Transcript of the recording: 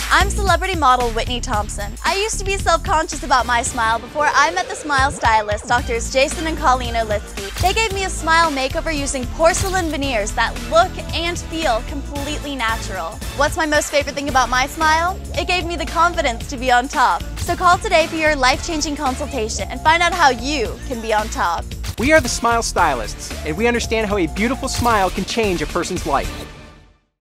I'm celebrity model Whitney Thompson. I used to be self-conscious about my smile before I met the Smile Stylist, Doctors Jason and Colleen Olitsky. They gave me a smile makeover using porcelain veneers that look and feel completely natural. What's my most favorite thing about my smile? It gave me the confidence to be on top. So call today for your life-changing consultation and find out how you can be on top. We are the Smile Stylists, and we understand how a beautiful smile can change a person's life.